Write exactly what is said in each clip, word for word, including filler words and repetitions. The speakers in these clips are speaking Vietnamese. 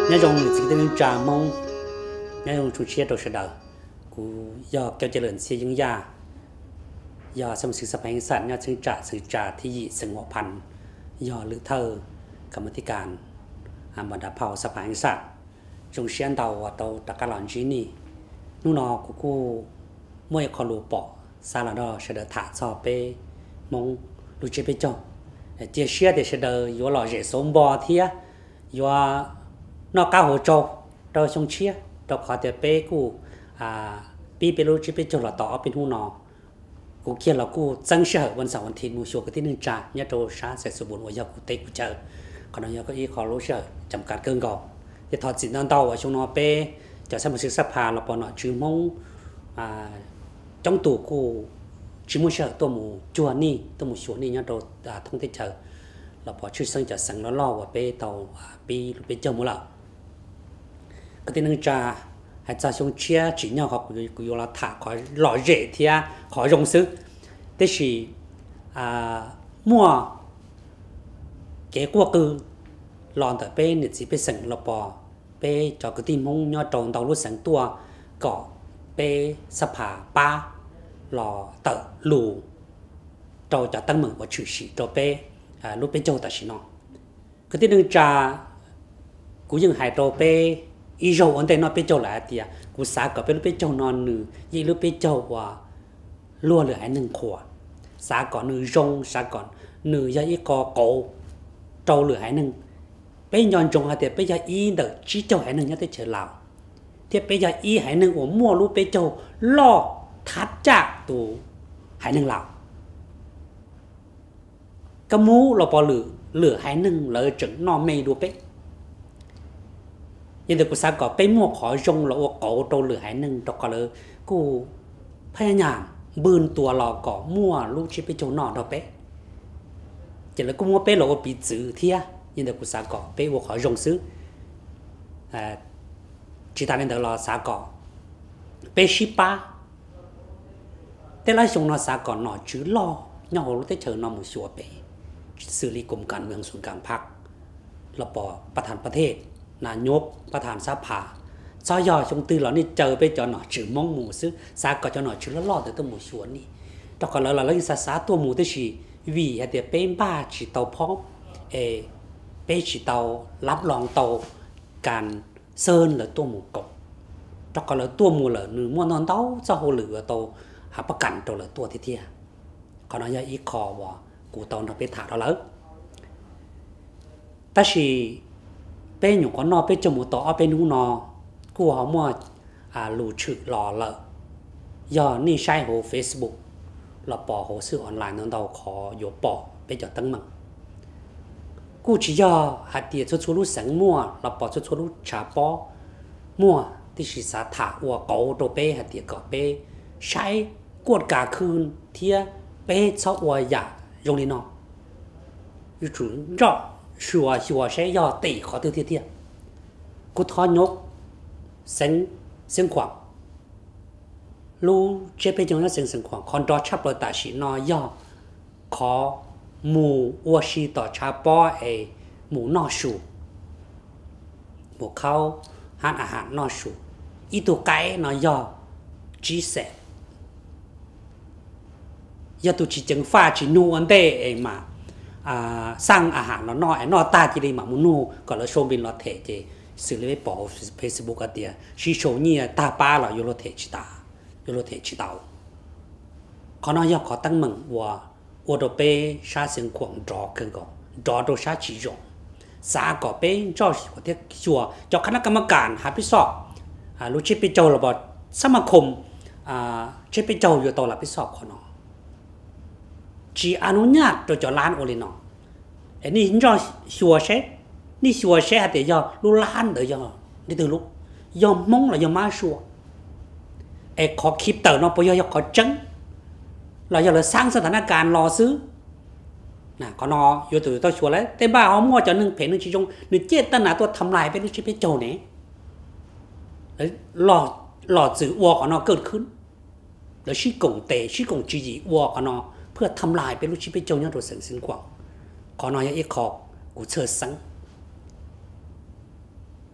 nhớ dùng chỉ tên trà mông nhớ dùng chủ chia đồ sơ đầu cú do kéo chơi lớn xe những gia do xong sự sắp hành sản nhớ sự trả sự trả thi dị sự ngọพัน do lữ thơกรรมธิการอ่าบรรดาเผ่าสภาแห่งสัตว์จงเชียนเตาเตาตะการหลอนจีนี่นู่นนอกูกูมวยคอลูปอซาลาดอเสด็จถาซอเปมงลูเจเปจงเจียเชียเดเสด็จยัวหล่อเจสมบอเทียยัวนอกก้าหัวโจเราชงเชียเราขอเตเปกูอ่าปีเปลูเจเปจงหล่อต่อเป็นหูนอกูเขียนเรากูจังเชื่อวันเสาร์วันอาทิตย์มูชัวก็ที่หนึ่งจ่าเนี่ยโตช้าเสร็จสมบูรณ์วันยากูเตะกูเจอcòn nó có ý khó lối sợ chậm cắt cơn gò thì thọ chỉ non tàu ở trong nó pe cho xem một sự sắp hà là bọn nó chữ mông à trong tủ của chữ mông sợ tôi mù chùa ni tôi mù chùa ni nhá đồ à thông tin chờ là bỏ chữ sân cho sẵn nó lo vào pe tàu pe pe chờ mua lợ cái tên nâng trà hay cha xuống chia chỉ nhau học của là thả khỏi lọ rễ thì khỏi rong sức thế thì à mua cái qua cư lòn tại bên thì chỉ bên sừng lọ bò bên cho cái tin mông nhau tròn tàu lúc sáng tua cỏ bên sắp hà ba lò tợ lù trâu cho tăng mừng và chữ sĩ trâu bên à lúc bên châu ta chỉ nó cái tin đừng trà cú dừng hải trâu bên ý dầu ổn định nó bên châu lại thì cú xả cỏ bên lúc bên châu non nử gì lúc bên châu và lúa lửa hải nâng khỏa xả cỏ nử rong xả cỏ nử ra ít cỏ cổ trâu lửa hải nâng bây giờ trồng hạt thì bây giờ y đỡ chỉ châu hải nâng nhớ tới chợ lào thì bây giờ y hải nâng của mua lúc bây giờ lo thắt chặt tụ hải nâng lào cái mũ là bỏ lửa lửa hải nâng lỡ trứng no mê đua bé nhưng được của sao có bé mua khỏi rong là cổ trâu lửa hải nâng đó có lỡ cô phải nhảm bươn tua lò cỏ mua lúc chỉ bây giờ nọ đó bé chỉ là cũng mua bé lỗ bị giữ thia nhưng được của xã cỏ bé vô khỏi rong xứ à chỉ ta nên được là xã cỏ bé ship ba thế là chúng nó xã cỏ nó chứ lo nhau lúc tới chờ nó một số bé xử lý cùngการเมืองส่วนกลางพรรคเราปอประธานประเทศนายกประธานสภาซอยอชงตื้อเรานี่เจอไปจอหน่อจื่อมองหมูซื้อสาก็จอหน่อจื่อล้อแต่ตัวหมูสวนนี่แต่ก่อนเราเราเล่นสาสาตัวหมูที่สี่vì hay để bên ba chỉ tàu phóng, ê, bên chỉ tàu lắp lòng tàu càn sơn là tua mù cọc, cho còn là tua mù là nửa mua non tàu, cho hồ lửa tàu, hả bắt cản tàu là tua thế thia, còn nó giờ ít khó vào, cụ tàu nó bên thả đó lớn, ta chỉ bên nhung con nó bên trong một tàu bên hú nó, cụ họ mua à lù chữ lò lợ, giờ ni sai hồ Facebook là bỏ hồ sơ online nó đâu khó yếu bỏ bây giờ tăng mừng cú chỉ do hạt tiền cho số lúc sáng mua là bỏ cho số lúc trả bỏ mua thì chỉ xả thả của cậu đồ bê hạt tiền cậu bê sai quật cảคืน thia bê sau của giả dùng đi nó như chủ rõ sửa sửa sẽ do tỷ khó tư thiết thiết cú thọ nhốt sáng sáng khoảng lu chế bây giờ nó sinh sinh khoảng còn đó chấp rồi tại sĩ nó do có mù ô xì tỏ cha bò ấy mù nọ sù mù khâu han à han nọ sù ít tụ cái nó do chỉ sẽ do tụ chỉ chứng pha chỉ nu vấn đề ấy mà à sang à han nó nọ nó ta chỉ đi mà muốn nu còn là show bên nó thể thì xử lý bỏ Facebook cái tiền chỉ show như ta ba là vô nó thể chỉ ta有了铁气道，可能要考登门我我都被啥情况找更高，找到啥其中，啥个被找我的说，叫คณะกรรมการหาพิสอบอ่ารู้ชิไปเจ้าระบบสมาคมอ่าชิไปเจ้าอยู่ต่อรับพิสอบคนเนาะจีอนุญาตตัวเจ้าล้านโอลินเนาะไอ้นี่เราชัวเช่นี่ชัวเช่แต่ยอรู้ล้านเดี๋ยวยอนี่từ lúc ยอมมงlàยอมมาชัวเอกขอคลิปเตอร์น้องปยอยขอจังเราอยากจะสร้างสถานการณ์รอซื้อนะก็นออยู่ตัวตัวชัวร์แล้วแต่บ้าเขามั่วจะหนึ่งเพจหนึ่งชิ้นจงหนึ่งเจตนาตัวทำลายไปหนึ่งชิ้นไปโจเนี่ยแล้วหลอดหลอดสื่อวัวของนอเกิดขึ้นแล้วชี้กงเตะชี้กงจีจีวัวของนอเพื่อทำลายไปหนึ่งชิ้นไปโจเนี่ยตัวเสียงสิงกว่าขอนอยังอีกขอกูเชิดสัง เ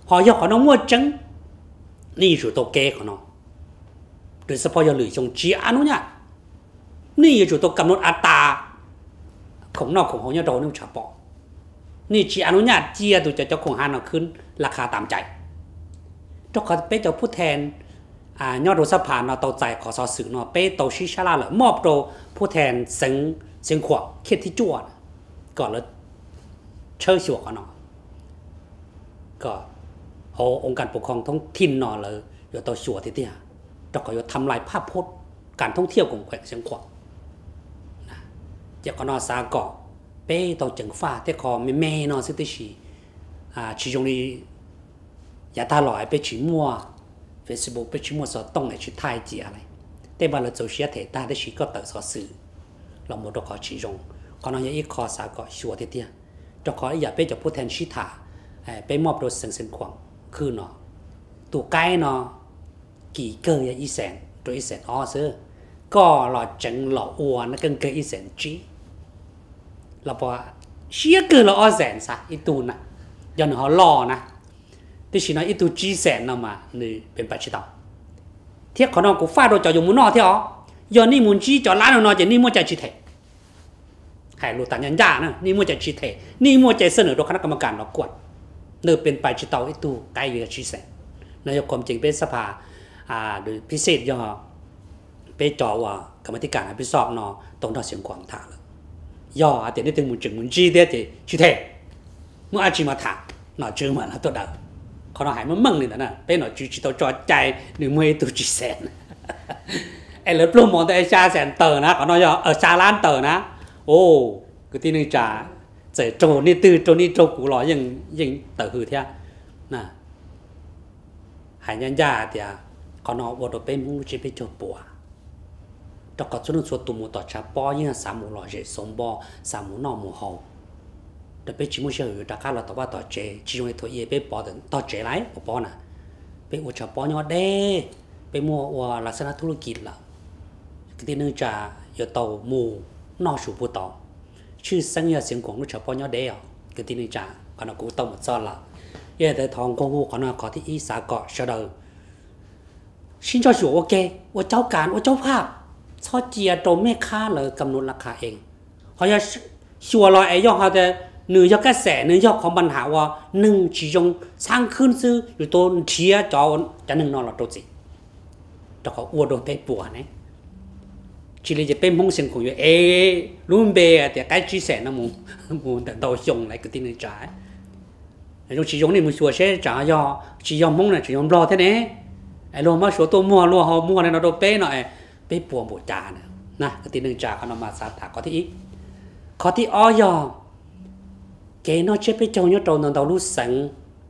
họ do họ nó mua trứngนี่อยู่ตัวเก๋ของnóโดยเฉพาะอย่าหลุยชงเจียนู้นเนี่ยนี่อยู่ตัวกำหนดอัตราของนอกของเขาเนี่ยโดนนุ่งฉาปอนี่เจียนู้นเนี่ยเจียตัวจะเจ้าของห้างเราขึ้นราคาตามใจเจ้าเขาเป็นเจ้าผู้แทนอ่ายอดรถสะพานเราตัวใจขอสอสื่อเนาะเป็นตัวชิชาลาเหรอมอบตัวผู้แทนเสียงเสียงขวบเขียนที่จั่วก่อนแล้วเชิญชัวกันเนาะก็เอาองค์การปกครองท้องถิ่นเนาะเลยอยู่ตัวชัวที่เตี้ยเจ้าก็อยู่ทำลายภาพพจน์การท่องเที่ยวของแขวงเสียงขวบนะเจ้าก็นอสาเกาะเป้ต้องจังฟ้าที่คอไม่แม่นอสิติชีอ่าชีจงนี้ยาตาหล่อยไปชีมัวเฟซบุ๊กไปชีมัวสอต้องไหนชีไทยจีอะไรแต่บ้านเราจะเสียเถตาได้ชีก็เติร์สอสื่อเราหมดเราขอชีจงก็นอยอีกคอสาเกาะชัวที่เตี้ยเจ้าขออย่าไปจะพูดแทนชิถาไปมอบรถเสียงเสียงขวางคือเนาะตัวใกล้เนาะกี่เกยอีแสนตัวอีแสนอ้อซื้อก็หล่อจังหล่ออ้วนนะเกินเกยอีแสนจีเราพอเชี่ยเกินเราอ้อแสนซะอีตูน่ะย้อนเขาหล่อนะแต่สินะอีตูจีแสนเนาะมานี่เป็นปัจจัยเทียบเขาเนาะกูฟาดโดนจ่ออยู่มุนนอเที่ยวย้อนนี่มุนจีจ่อล้านเนาะจะนี่มัวใจจีเถให้รู้ตันยันยานะนี่มัวใจจีเถนี่มัวใจเสนอโดยคณะกรรมการเรากวดเนื้อเป็นปัจจัยอีตูใกล้อยู่กับจีแสนนายกความจริงเป็นสภาอ่าโดยพิเศษย่อไปจ่อว่ากรรมธิการพิสอบเนาะตรงต่อเสียงขวางถาเลยย่อแต่นี่ถึงมุนจึงมุนจีเดียจีจีเถเมื่ออาจีมาถาหน่อจือเหมือนแล้วตัวเดิมเขาหน่อหายมันมั่งเลยนะนะเป็นหน่อจีจีตัวจอดใจหนึ่งมือตัวจีแสนไอ้เลือดปลุ่มมองแต่ไอ้ชาแสนเตอร์นะเขาหน่อยเออชาล้านเตอร์นะโอ้ก็ที่นึงจ่าเจอโจนี่ตื้อโจนี่โจกูหล่อยังยังเตอร์คือเท่าน่ะหายยันยาเดียเขาหน่อวัวตัวเป็นมุ้งจีไปโจปัวแต่ก็ชุนส่วนตัวมูต่อชาปอยังสามมูหล่อเจสมบอสามมูนอมูเฮาแต่ไปชิมุเชื่ออยู่ตะการเราตัวว่าต่อเจชิจงไอ้ตัวเย่ไปปอถึงต่อเจไรปอน่ะไปอุชาปอยอดเด้ไปมัวว่าลักษณะธุรกิจละที่นึงจะอยู่ต่อมูนอสูบต่อชื่อสัญญาเสียงของอุชาปอยอดเด้ก็ที่นึงจะขณะกูต้องหมดซ้อนละเย่แต่ทองกูกูขณะขอที่อีสาเกาะเฉลยชินเจ้าสัวว่าแกว่าเจ้าการว่าเจ้าภาพชอเจียโตไม่ค่าเลยกำหนดราคาเองเขาจะชัวรอไอ้ย่อเขาจะหนึ่งยอกกระแสหนึ่งยอกของปัญหาว่าหนึ่งจีจงสร้างขึ้นซื้ออยู่ตัวเทียจอจะหนึ่งนอนหลับตัวสิแต่เขาอ้วนโดนไปปวดนะชีเลยจะเป็นมงเสียงของอยู่เอรุ่นเบย์แต่ใกล้จีแสนนะมูมูแต่โตยงอะไรก็ที่หนึ่งจ่ายไอ้ตรงจีจงนี่มันชัวเช่จ่ายอจียอมงเนี่ยจียอมรอเท่านี้ไอ้รวมมาชัวตัวมัวรัวเขามัวในเราโดนเป้หน่อยไปปวดปวดจานนะก็ที่หนึ่งจ่าเขานำมาสาถาข้อที่อีกข้อที่อ้อยอเกณฑ์น้อยเชื่อไปเจ้าเนาะโตนนเรารู้สัง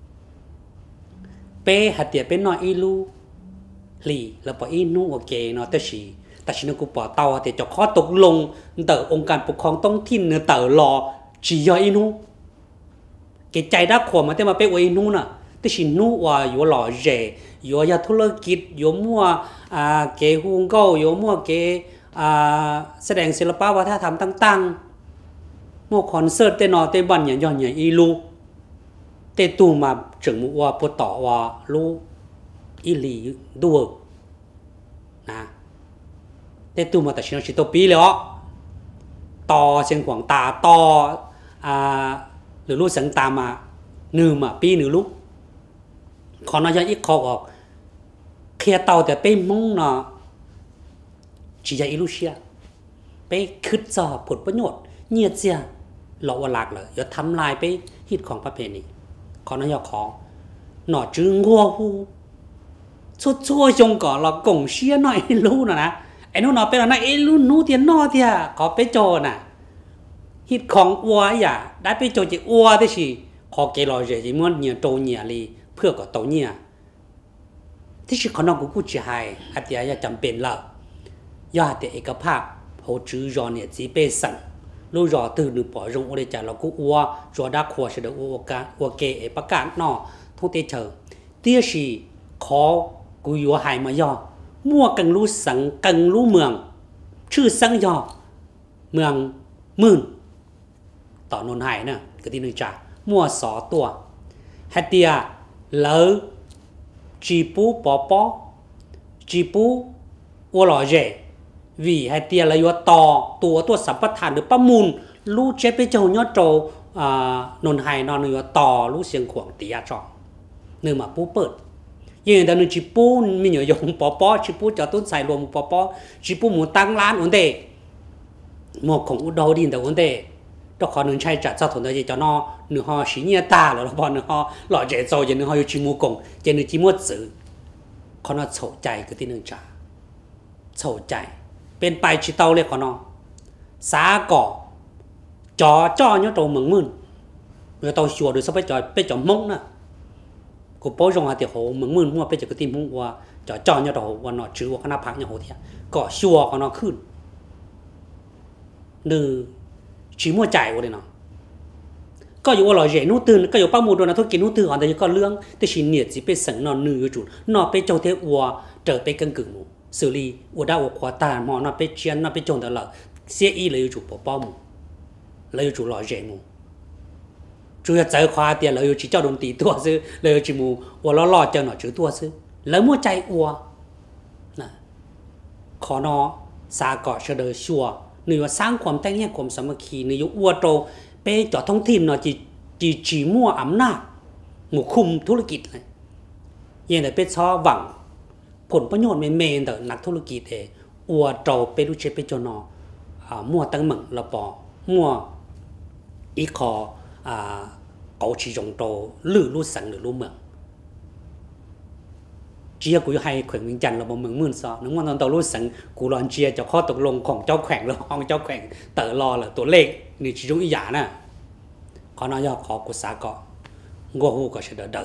เป้หัดเดียเป็นน้อยอีลูหลีแล้วพออีนู่โอเคเนาะแต่ชีแต่ชีนกูปอเตาแต่จะข้อตกลงเตอองค์การปกครองต้องทิ้นเนื้อเตอรอชีย่อยอีนู่เกใจได้ขวบมาแต่มาเป็นอีนู่น่ะแต่ชีนู่ว่าอยู่หล่อเจอยู่ยาธุรกิจอยู่มั่วอ่าเกฮุงเก้าอยู่มั่วเกอ่าแสดงศิลปะวัฒนธรรมต่างๆมัวคอนเสิร์ตเตนอเตบันอย่างย้อนอย่างอีลูเตตูมาจึงมัวพอต่อว่าลูอีลีด้วยนะเตตูมาแต่ชิโนชิโตปีเลยอ๋อต่อเชียงขวางตาต่ออ่าหรือลูกสังตามาหนึ่งมาปีหนึ่งลูกขอนอยอีกขอออกเคลียเตาแต่ไปมุ่งเนาะจีใจอีลูเชียไปคิดจะผลประโยชน์เงียบเสียหลอกว่าหลักเลยอย่าทำลายไปฮิตของประเพณีขอนอยขอหน่อจึงงัวหูชั่วชั่วจงก่อนเรากงเชียหน่อยรู้นะนะไอ้นู้นเนาะเป็นอะไรไอ้รู้นู้เตียนนอเตียขอไปโจน่ะฮิตของวัวอย่าได้ไปโจจีวัวได้สิขอเกลอเจจีม้วนเนียโตเนียลีเพื่อก็โตเนียที่สิขอนอกูกูจะให้อาเดียอย่าจำเป็นแล้วอย่าแต่เอกภาพโหจื้อรอเนี่ยจีเปสันรู้รอตื่นหรือปล่อยลงอุเดจาเรากูวัวจอดาขวดเสด็จวัวกาวัวเกะประกาศนอทุกเตเชอเตี้ยสิขอกูอยู่หายมาย่อมั่วกังรู้สังกังรู้เมืองชื่อสังย่อเมืองมื่นต่อนนหายนะก็ที่หนึ่งจ่ามั่วสอตัวฮัตเตีย lỡ chỉ bố bỏ bỏ chỉ bố ô lò rể vì hai tia là yo tò tua tua sắm bắt thản được bao mùn lũ chế bây giờ nhớ trâu nôn hài non yo tò lũ xiềng khoảng tía trọ nơi mà bố bớt nhưng đó là chỉ bố mình nhớ dùng bỏ bỏ chỉ bố cho tôi xài luôn bỏ bỏ chỉ bố muốn tăng lan vấn đề một cũng đâu đi đâu vấn đề đó khó nên chạy trả cho thằng đó gì cho nó nửa họ xí nhẹ ta rồi bọn nửa họ lọ dễ rồi giờ nửa họ chỉ mua cùng giờ nửa chỉ mua chữเขาnó sầuใจcái tin nương trả sầuใจเป็นไปchỉ tàuเลยเขาnó xá cỏ chó cho nhớ trâu mừng mừng rồi tàu chùa được sao phải chó phải chó mông nè cô bố trong hà tiệt hồ mừng mừng mua phải chó cái tin mông qua chó cho nhớ trâu qua nó chữ qua cái nào phẳng nhớ hồ thiệt cỏ chùaเขาnóขึ้นnửa chỉ mua chạy qua đây nóก็อยู่ว่าเราเจนู้ตื่นก็อยู่ป้ามูโดนทุกกินนู้ตื่นอ่อนแต่ก็เรื่องแต่ชิ้นเนี่ยจะเป็นสังนอนนื้อจุดนอนไปโจเทวัวเจอไปกังกึ่งมูสื่อลีวัวดาวขวาตาหมอนอนไปเชียนนอนไปจงแต่ละเสียอีเลยอยู่ป้าป้ามูเลยอยู่เราเจมู主要在花店了有去叫东地多是了有去มู我老老叫那就多是了么在我那ขอนอสาก่อเฉลยชัวหรือว่าสร้างความแต่งแยกความสามัคคีในยุควัวโตไปจอดท้องถิ่นเนาะจีจีจีมั่วอำนาจหมู่คุมธุรกิจเลยยังแต่เป็นชอหวังผลประโยชน์ไม่เมนแต่นักธุรกิจเอวัวโตไปรู้เชไปจนอมั่วตั้งเหมืองละปอมั่วอีคอเอาชีจงโตลื้อรู้สังหรือรู้เมืองเจียกูให้แขวงวิงจันทร์เราบอกเมืองมื่นซอนึกว่าตอนตัวรู้สังกูรอนเจียจะข้อตกลงของเจ้าแขวงแล้วของเจ้าแขวงเต๋อรอเหรอตัวเลขนี่ชีจงอีหยาน่ะขอนายอขอกุศลก็งัวหูก็เฉดเดอ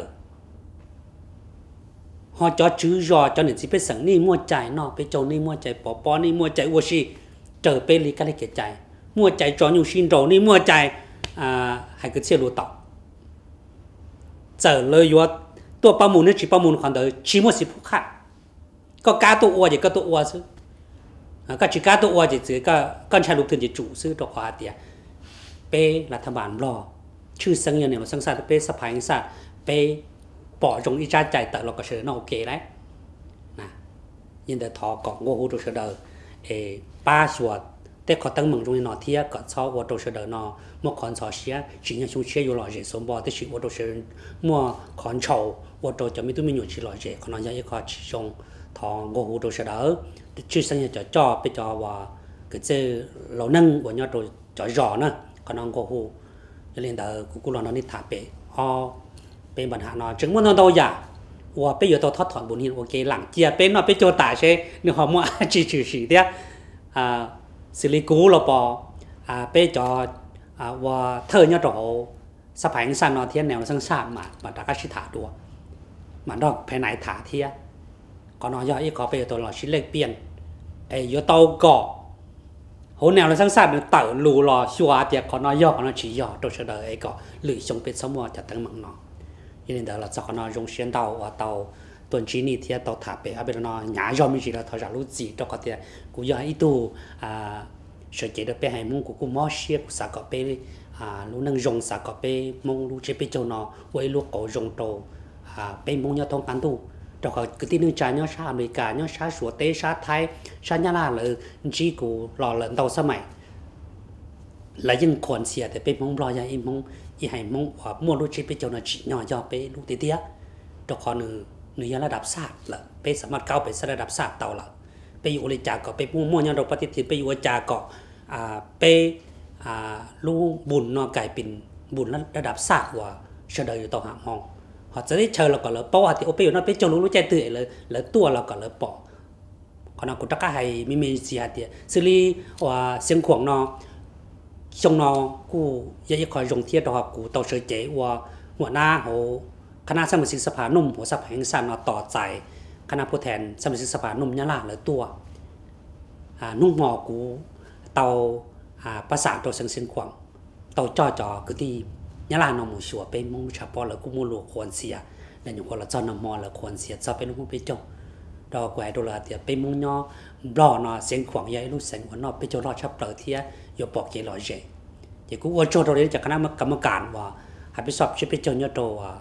ฮอจอจื้อรอจอหนึ่งสิไปสังนี่มั่วใจนอไปโจนี่มั่วใจปอปอนี่มั่วใจวัวชีเจอเปรีกันเลยเกใจมั่วใจจออยู่ชินโรนี่มั่วใจอ่าให้ก็เชี่ยวรู้ต่อเจอเลยว่าตัวประมูลนี่จีประมูลของเดอชีมั่วสิผู้ขาดก็กาตัววัวจีก็ตัววัวซื้อก็จีกาตัววัวจีซื้อก็ก็ใช้ลูกถึงจีจู่ซื้อตัวควาเดียเป้รัฐบาลรอชื่อสังเกตเนี่ยมันสังสารเป้สภาอิสระเป้ปอจงอิจฉาใจแต่เราก็เชื่อน่าโอเคแล้วนะยินดีทอก่อนวัวหูตัวเชื่อเดอเอป้าสวดแต่ขอตั้งมึงตรงนี้นอเทียก็ชอบวัวตัวเชื่อเดอนอมั่วขอนชอเชียสิ่งที่ชุ่มเชี่ยวอยู่หล่อเจสมบูรณ์แต่สิ่งวัวตัวเชื่อมั่วขอนโฉวัวตัวจะไม่ต้องมีหน่วยชีหล่อเจขอนยังยังขอชงทองวัวหูตัวเชื่อเดอชื่อสังเกตจะจ่อไปจ่อว่าก็เจอเรานั่งวัวยอดตัวจ่อจ่อนะขอนวัวหูเรียนเดอกูกูรอนอนิถาเปอ๋อเป็นปัญหานอจึงมั่วนอนตัวใหญ่ว่าไปอยู่ตัวทอดถอนบุญหินโอเคหลังเจียเป็นนอไปโจตาใช่เนื้อหอมมั่วจีจืดสีเดียอ่าสิริกูเราปออ่าไปจออ่าว่าเธอเนี่ยเราสะพายสั้นนอเทียนแนวสั้นสามมามาตากชิถาตัวมันดอกภายในถาเทียก่อนนอย่ออีกขอไปตัวหล่อชิ้นเล็กเปลี่ยนไอ้ยอเตาเกาะโหแนวสั้นสั้นเต่าลูหล่อชัวเดียก่อนนอย่อก่อนนอชี้ย่อตัวเฉลยไอ้เกาะหรือชงเป็นสมอจะตั้งมังนอยันเดี๋ยวเราจะก่อนนอยงเชียนเตาว่าเตาตัวจีนี่เทียเตาถาไปเอาไปนอหยาย่อมีจีเราทอจากรู้จีตัวก็เทียกูย่ออีตัวอ่าเฉยๆเดี๋ยวไปให้มึงกูกูมอเชียกูสักก็ไปอ่ารู้นั่งยงสักก็ไปมึงรู้เจ็บไปจนนอไว้ลูกก็ยงโตอ่าไปมึงยอดทองกันตู้เราก็คือที่นึงใจยอดชาอเมริกายอดชาสัวเตชาไทยชาญาลาเลยจีกูหล่อเหลินเตาสมัยแล้วยังควรเสียแต่ไปมึงรอยังอีมึงอีให้มึงว่ามั่วรู้เจ็บไปจนนอจีย่อย่อไปลูกเตี้ยเราขอหนึ่งหนึ่งระดับศาสตร์ละไปสามารถก้าวไประดับศาสตร์เตาละไปอยู่ในจากเกาะไปมั่วมั่วยังเราปฏิทินไปอยู่จากเกาะอ่าไปอ่าลูบุญนอกไก่เป็นบุญระดับศาสตร์ว่าเฉลยอยู่ต่อหางมองเขาจะได้เชิญเราก่อนเลยเพราะว่าที่โอเปอยู่นั่นไปจงรู้รู้ใจตื่นเลยแล้วตัวเราก่อนเลยปอขณะกุตกะให้มีมีเสียเดียซิลีว่าเสียงขวงนอชงนอกูยังคอยยงเทียดอกกูต่อเฉยเจ๋ว่าหัวหน้าโหคณะสมาชิกสภานุ่มหัวสภาแห่งสันต่อใจคณะผู้แทนสมาชิกสภานุ่มยะลาหรือตัวนุ่งหมอกูเตาภาษาตัวเสียงเสียงขวางเตาจ่อจ่อคือที่ยะลานอมูชัวเป็นมุงชาปอแล้วกูมูลูควรเสียนั่นอยู่คนละจอนมอแล้วควรเสียจะเป็นมุงไปจ่อดอกแหวนตัวละเดียเป็นมุงย่อบล้อนอเสียงขวางใหญ่ลูกเสียงหัวนอไปจ่อรอชับเปลือกเทียอย่าบอกเกลอยเจเดี๋ยวกูว่าจ่อตัวนี้จากคณะกรรมการว่าให้ไปสอบชิไปจ่อเนี่ยตัว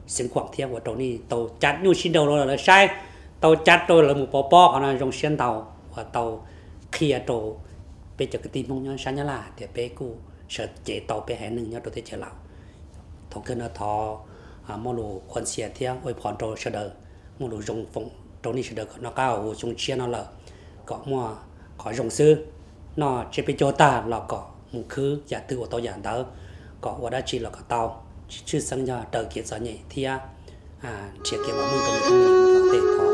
sinh quảng thiên của tàu này tàu chặt nhu xin đầu rồi là sai tàu chặt rồi là một bò bò họ là dùng xuyên tàu và tàu kia tàu bây giờ cái tim không nhớ sáng nhớ là để bé cô sợ chế tàu bé hẹn nương nhớ tôi thấy chế lão thằng kia nó thọ mô lù quan xe theo ôi phòn tàu sợ đời mô lù dùng phụng tàu này sợ đời nó cao dùng chia nó là có mua có dùng sư nó chế bị cho ta là có một khứ giả tư của tàu giả đó có ở đó chỉ là có tàu chứ sang giờ đời kia sao nhỉ thì à chỉ kia mà muốn tàu mình có thể thọ